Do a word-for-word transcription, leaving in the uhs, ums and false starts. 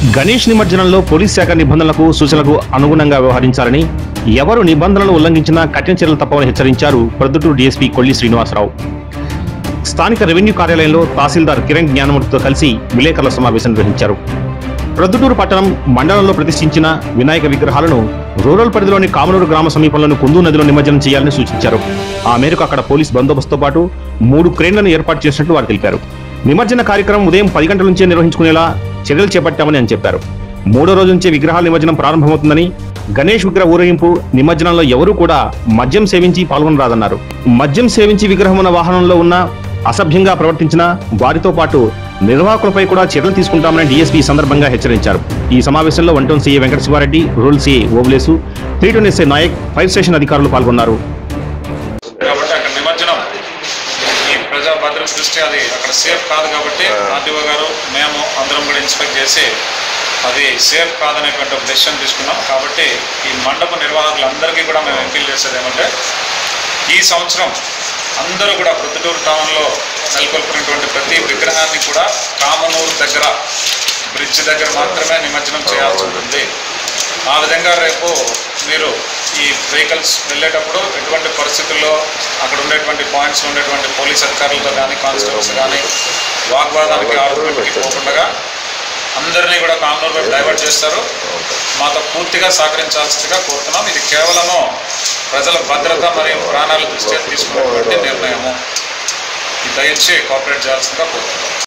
Ganesh నిమజ్జనంలో police శాఖ నిబంధనలకు సూచనలకు అనుగుణంగా వ్యవహరించాలని, ఎవరు నిబంధనలను ఉల్లంఘించినా కఠిన చర్యలు తప్పవని హెచ్చరించారు ప్రొద్దుటూరు డీఎస్పీ కొల్లి శ్రీనివాసరావు. స్థానిక రెవెన్యూ కార్యాలయంలో తహసీల్దార్ కిరణ్ జ్ఞానమూర్తితో కలిసి విలేకరుల సమావేశం నిర్వహించారు. ప్రొద్దుటూరు పట్టణం మండలంలో ప్రతిష్ఠించిన వినాయక విగ్రహాలను రూరల్ పరిధిలోని కామనూరు గ్రామ సమీపంలోని కుందు నదిలో నిమజ్జనం చేయాలని సూచించారు. ఆ మేరకు అక్కడ పోలీస్ బందోబస్తుతో పాటు మూడు క్రేన్లను ఏర్పాటు చేసినట్లు వారు తెలిపారు. నిమజ్జన కార్యక్రమం ఉదయం పది గంటల నుంచే నిర్వహించుకునేలా చర్యలు చేపట్టామని ఆయన చెప్పారు. మూడో రోజు నుంచే విగ్రహాల నిమజ్జనం ప్రారంభమవుతుందని, గణేష్ విగ్రహ ఊరేగింపు నిమజ్జనంలో ఎవరూ కూడా మద్యం సేవించి పాల్గొనరాదన్నారు. మద్యం సేవించి విగ్రహం ఉన్న వాహనంలో ఉన్న అసభ్యంగా ప్రవర్తించిన వారితో పాటు నిర్వాహకులపై కూడా చర్యలు తీసుకుంటామని డీఎస్పీ సందర్భంగా హెచ్చరించారు. ఈ సమావేశంలో one town C A Venkata Sivareddy, rural C A Obulesu, three town S I Nayak, fire station అధికారులు పాల్గొన్నారు. కాబట్టి అక్కడ నిమజ్జనం ఈ ప్రజా భద్రత దృష్టి అది అక్కడ సేఫ్ కాదు కాబట్టి ఆర్టీఓ గారు మేము అందరం కూడా ఇన్స్పెక్ట్ చేసి అది సేఫ్ కాదనేటువంటి ఒక డెసిషన్ తీసుకున్నాం. కాబట్టి ఈ మండప నిర్వాహకులందరికీ కూడా మేము అప్పీల్ చేసేది ఏమంటే, ఈ సంవత్సరం అందరూ కూడా ప్రొద్దుటూరు టౌన్లో నెలకొల్పినటువంటి ప్రతి విగ్రహాన్ని కూడా కామనూరు దగ్గర బ్రిడ్జ్ దగ్గర మాత్రమే నిమజ్జనం చేయాల్సి ఉంటుంది. ఆ విధంగా రేపు మీరు ఈ వెహికల్స్ వెళ్ళేటప్పుడు ఎటువంటి పరిస్థితుల్లో అక్కడ ఉండేటువంటి పాయింట్స్ ఉండేటువంటి పోలీస్ అధికారులతో కానీ కానిస్టేబుల్స్ కానీ వాగ్వాదానికి ఆరోగ్యానికి పోకుండా అందరినీ కూడా కామనూరు వైపు డైవర్ట్ చేస్తారు. మాతో పూర్తిగా సహకరించాల్సిందిగా కోరుతున్నాం. ఇది కేవలము ప్రజల భద్రత మరియు ప్రాణాల దృష్ట్యా తీసుకున్నటువంటి నిర్ణయము. దయచేసి కోఆపరేట్ చేయాల్సిందిగా కోరుతున్నాం.